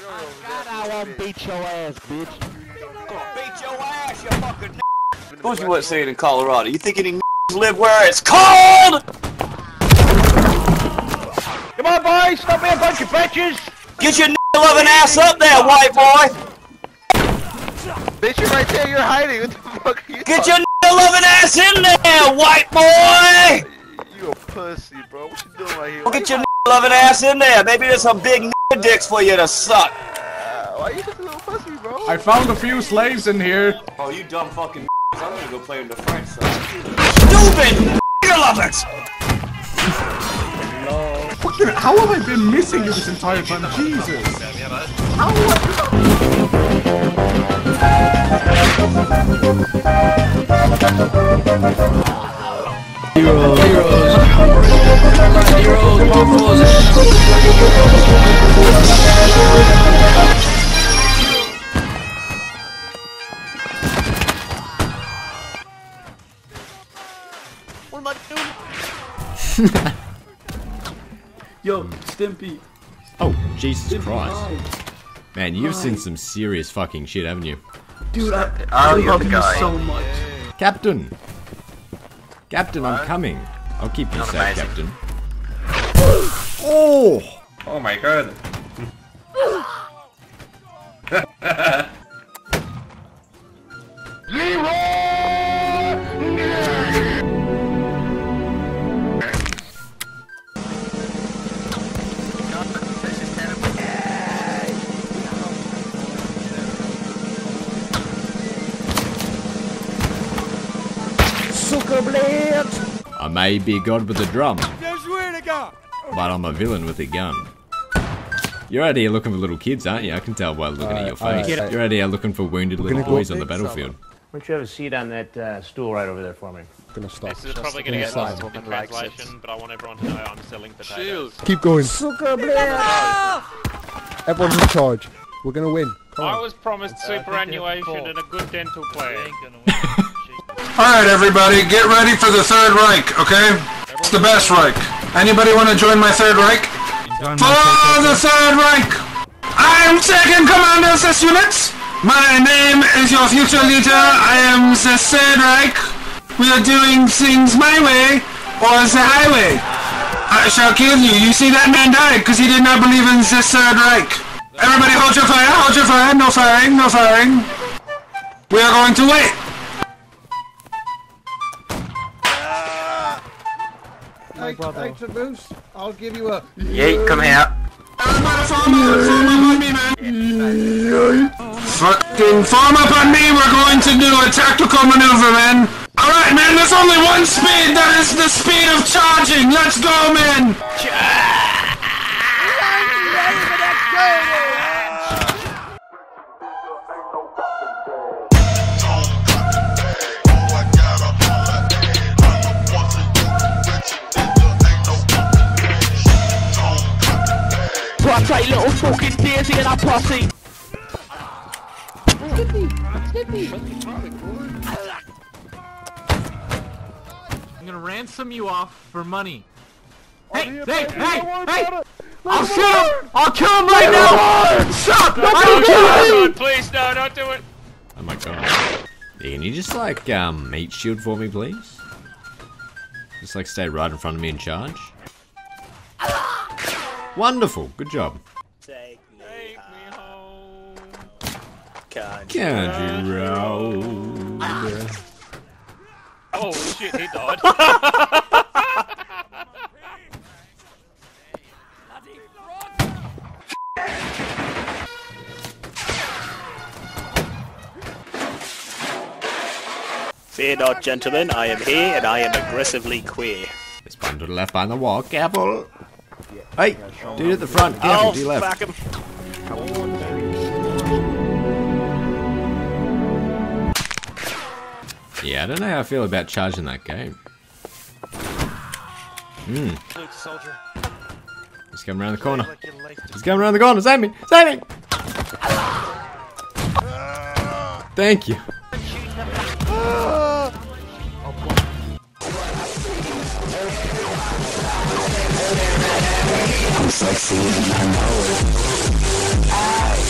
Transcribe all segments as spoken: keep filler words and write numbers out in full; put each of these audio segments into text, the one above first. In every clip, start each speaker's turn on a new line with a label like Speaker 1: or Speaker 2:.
Speaker 1: God, I won't beat your ass, bitch.
Speaker 2: Gonna beat your ass, you fucking n***. Who's what saying in Colorado? You think any n***s live where it's cold?
Speaker 1: Come on, boys, stop being a bunch of bitches.
Speaker 2: Get your n***-loving ass up there, white boy.
Speaker 3: Bitch, you're right there. You're hiding. What the fuck are you
Speaker 2: Get your n***-loving ass in there, white boy.
Speaker 3: You a pussy, bro. What you doing right here?
Speaker 2: Get your n***-loving ass in there. Maybe there's some big n*** dicks for you to suck.
Speaker 3: Uh, why you such a little pussy, bro?
Speaker 4: I found a few slaves in here.
Speaker 2: Oh, you dumb fucking n****s. I'm gonna go play in the French side. Stupid n***-lovers!
Speaker 4: What the, how have I been missing you this entire time? Jesus! How have Heroes! Heroes! Heroes! Heroes!
Speaker 3: What am I doing?
Speaker 5: Yo, Stimpee.
Speaker 6: Oh, Jesus Christ. Man, you've seen some serious fucking shit, haven't you?
Speaker 5: Dude, I,
Speaker 3: Oh,
Speaker 5: I
Speaker 3: you're
Speaker 5: love
Speaker 3: the
Speaker 5: you
Speaker 3: guy.
Speaker 5: so much.
Speaker 6: Captain! Captain, I'm coming. I'll keep you
Speaker 3: Not
Speaker 6: safe,
Speaker 3: amazing.
Speaker 6: Captain. Oh!
Speaker 7: Oh my god.
Speaker 6: I may be a god with a drum, but I'm a villain with a gun. You're out here looking for little kids, aren't you? I can tell by looking at your face. You're out here looking for wounded little boys on the battlefield.
Speaker 1: Why don't you have a seat on that uh, stool right over there for me?
Speaker 8: Gonna stop.
Speaker 9: This is probably going to get lost in translation, but I want everyone to know I'm selling potatoes.
Speaker 8: Keep going. Everyone's in charge. We're gonna win. Come
Speaker 9: I
Speaker 8: on.
Speaker 9: was promised superannuation and a good dental plan.
Speaker 7: Alright everybody, get ready for the Third Reich, okay? It's the best Reich. Anybody want to join my Third Reich? For the Third Reich! I'm second commander of this unit! My name is your future leader, I am the Third Reich. We are doing things my way, or the highway. I shall kill you. You see that man died because he did not believe in the Third Reich. Everybody hold your fire, hold your fire, no firing, no firing. We are going to wait.
Speaker 8: Thanks for boost. I'll give you a.
Speaker 3: Yeet, come here.
Speaker 7: Everybody form up, form up on me, man. Fucking form up on me, we're going to do a tactical maneuver, man. Alright, man, there's only one speed, that is the speed of charging. Let's go, man.
Speaker 1: So I take little fucking Daisy and a pussy.
Speaker 5: I'm gonna ransom you off for money. Hey, hey, hey, hey! I'll shoot him! I'll kill him right now! Stop! Don't kill him!
Speaker 9: Please, no, don't do it.
Speaker 6: Oh my god. Yeah, can you just like, um, meat shield for me, please? Just like stay right in front of me and charge? Wonderful, good job.
Speaker 2: Take me
Speaker 9: home.
Speaker 6: Country road.
Speaker 9: Oh shit, he died.
Speaker 2: Fear not, gentlemen, I am here and I am aggressively queer.
Speaker 6: This one to the left behind the wall, careful! Hey, dude at the front, careful,
Speaker 2: Oh,
Speaker 6: to your left.
Speaker 2: fuck him.
Speaker 6: Yeah, I don't know how I feel about charging that game. Hmm. He's coming around the corner. He's coming around the corner, save me! Save me! Thank you.
Speaker 10: I'm sexy and I know it.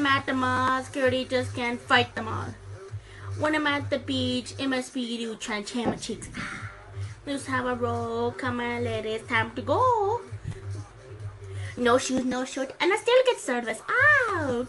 Speaker 10: I'm at the mall, security just can't fight them all. When I'm at the beach, it must be you trying to jam my cheeks. Let's have a roll, come on ladies, time to go. No shoes, no shirt, and I still get service. Ow!